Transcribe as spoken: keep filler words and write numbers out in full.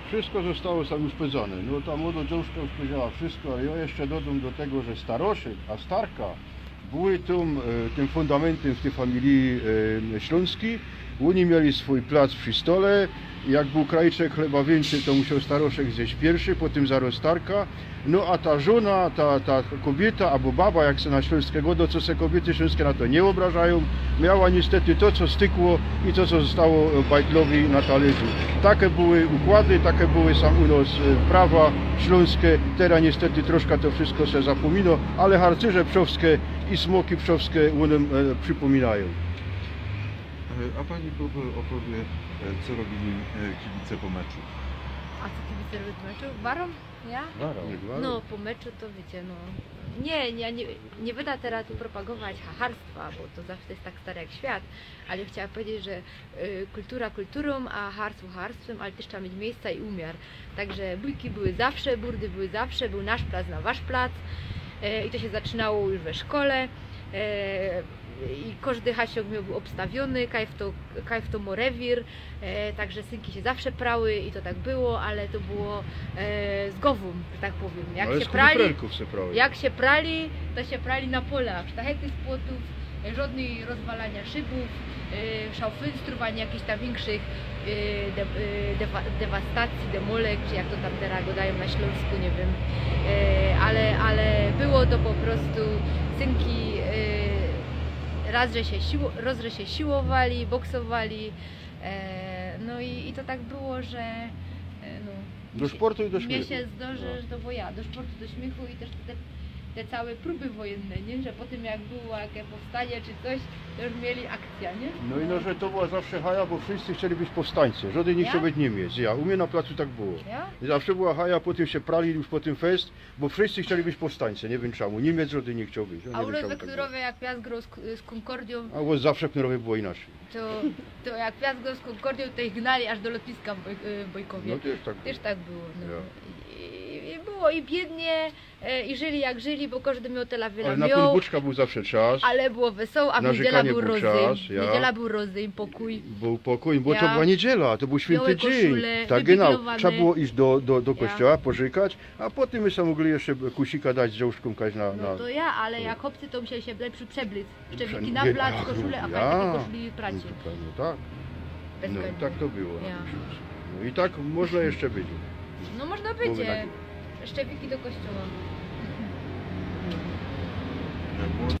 Wszystko zostało tam uszpedzone. No ta młoda dziewczynka uszpedziała wszystko, ale ja jeszcze dodam do tego, że staroszek, a starka były tym, tym fundamentem w tej familii e, śląskiej. Oni mieli swój plac przy stole. Jak był krajczek chleba więcej, to musiał staroszek zjeść pierwszy, potem zaraz starka. No a ta żona, ta, ta kobieta albo baba, jak se na śląskie godo, co se kobiety śląskie na to nie obrażają, miała niestety to, co stykło i to, co zostało bajtlowi na talerzu. Takie były układy, takie były sam u nas prawa śląskie. Teraz niestety troszkę to wszystko się zapomino, ale harcerze pszowskie i smoki pszowskie nam e, przypominają. A pani opowie, co robili kibice po meczu? A co kibice robią po meczu? Warą? Ja? Warą. No, po meczu to wiecie, no... Nie, nie, nie, nie wyda teraz tu propagować hacharstwa, bo to zawsze jest tak stare jak świat, ale chciałam powiedzieć, że y, kultura kulturą, a harstwo harstwem, ale też trzeba mieć miejsca i umiar. Także bójki były zawsze, burdy były zawsze, był nasz plac na wasz plac y, i to się zaczynało już we szkole. Y, I każdy hasiok miał był obstawiony, kajf to, kajf to morewir, e, także synki się zawsze prały i to tak było, ale to było e, z gową, że tak powiem. Jak ale się prali, se prały. jak się prali, to się prali na polach, sztachety z płotów, e, żadnej rozwalania szybów, e, szałfynstrów, ani jakichś tam większych e, de, e, dewa, dewastacji, demolek, czy jak to tam teraz go dają na Śląsku, nie wiem, e, ale, ale było to po prostu synki e, raz, że się, siło, roz, że się siłowali, boksowali, e, no i, i to tak było, że e, no, Do sportu i do mnie śmiechu. się zdarzy, No. że to było ja, do sportu, do śmiechu i też te, te całe próby wojenne, nie? Że po tym jak było jakieś powstanie czy coś, to już mieli akcja, nie? No i no, że to była zawsze haja, bo wszyscy chcieli być powstańcy. Żaden nie Ja? chciał być Niemiec. Ja, u mnie na placu tak było. Ja? Zawsze była haja, potem się prali już po tym fest, bo wszyscy chcieli być powstańcy, nie wiem czemu. Niemiec żaden nie chciał być. Ja A nie u wiem, nas czemu we tak było. Knurowie jak Piast grał z, z Concordią, A bo zawsze w Knurowie było inaczej. to, to jak Piast grał z Concordią, to ich gnali aż do lotniska w Boj, w Bojkowie. No też tak było. Też tak było. No. Ja. I, I było i biednie, e, i żyli jak żyli, bo każdy miał tyle wiele Ale na miał, podbuczka był zawsze czas, ale było wesoło, a w na niedziela rzekanie był był rozejm. czas, ja. Niedziela był rozejm, pokój. był pokój, bo Ja. to była niedziela, to był święty Białe dzień. koszule, Tak genau, wypilowane. trzeba było iść do, do, do Ja. kościoła, pożykać, a potem my sobie mogli jeszcze kusika dać z dziążką kaś na... No na... to ja, ale jak chłopcy to musieli się lepszy przeblic. Szczepiki na Prze- plac, Ach, koszule, a ja. pajki koszuli No pracie. to pewnie tak. No Bezwzględnie. tak to było. na Ja. tym świecie. No i tak można jeszcze być. No można Były będzie. takie. Szczepiki do kościoła. Jak było